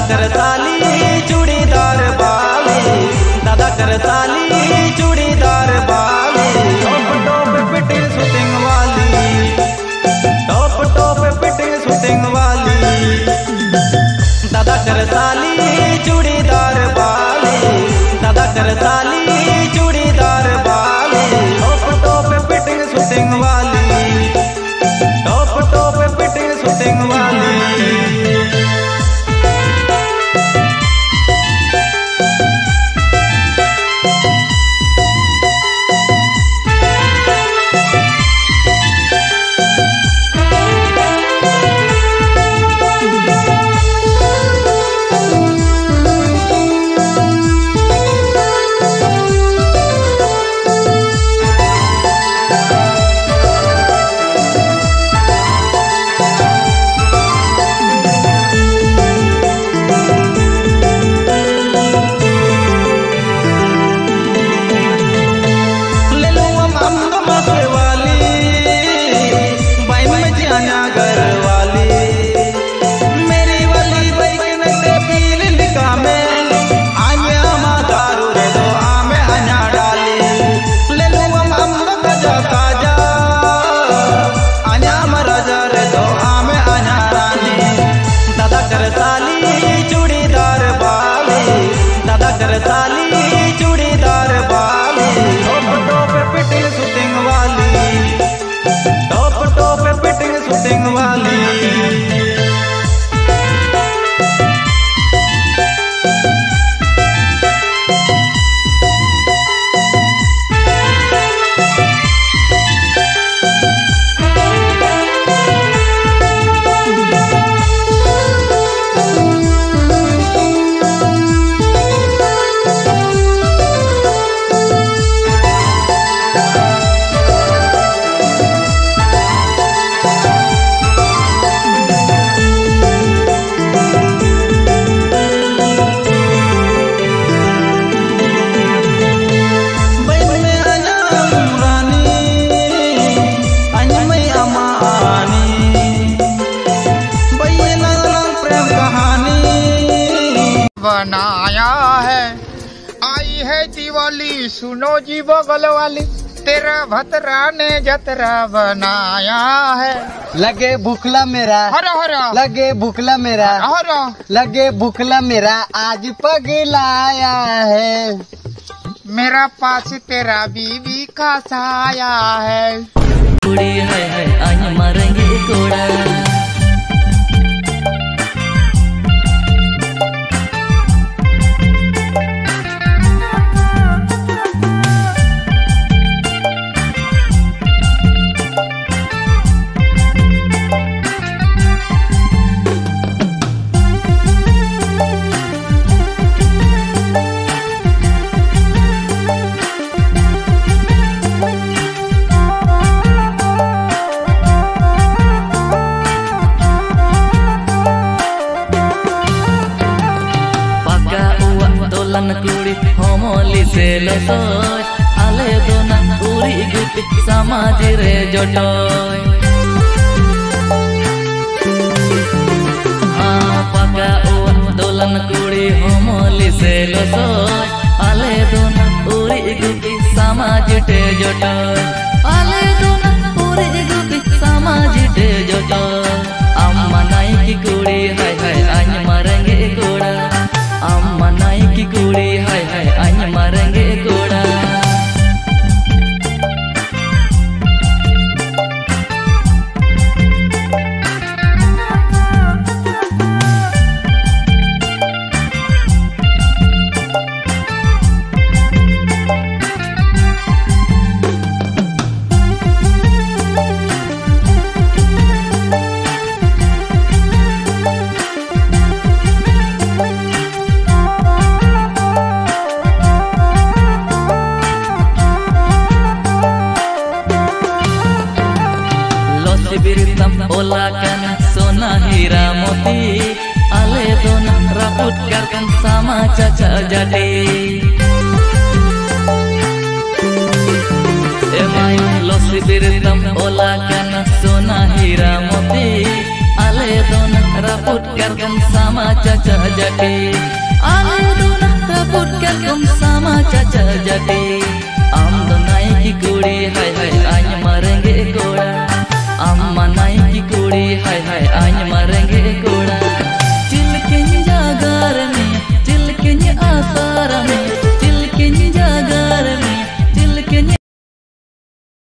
कर ताली चूड़ीदार वाली, दादा कर ताली चूड़ीदार वाली, टॉप टॉप फिटिंग शूटिंग वाली, टॉप टॉप फिटिंग शूटिंग वाली, दादा कर ताली चूड़ीदार वाली, दादा कर ताली चूड़ीदार वाली, टॉप टॉप फिटिंग शूटिंग वाली, टॉप टॉप फिटिंग शूटिंग वाली। ताली चूड़ीदार वाली, टॉप टॉप फिटिंग शूटिंग वाली, टॉप टॉप फिटिंग शूटिंग वाली। बनाया है, आई है दिवाली सुनो जी बगल वाली, तेरा भतरा ने जतरा बनाया है। लगे भूखला मेरा हरा हरा, लगे भूखला मेरा हरा, लगे भूखला मेरा आज पगलाया है, मेरा पास तेरा बीवी का साया है। कुड़ी है आज मारेंगे कोड़ा, कुड़ी होमोली से लसोय, आले दोना उरी गुटी समाज रे जटोय। हाँ पका ओ दोलन कुड़ी होमोली से लसोय, आले दोना उरी गुटी समाज टे जटोय, आले दोना उरी गुटी समाज टे जटोय। अम्मा नाई की कुड़ी हाय हाय आज मारेंगे कोड़ा, अम्मा नाई की कुड़ी हाय हाय आज मारेंगे कोड़ा। ओला kan सोना हीरा मोती, आले दोना raput karkan sama caca jadi। Emai losi biritam ola kan सोना हीरा मोती, आले दोना raput karkom sama caca jati. Ale dona raput karkom sama caca jati. Am do naiki kuri hai hai anya marenge koda.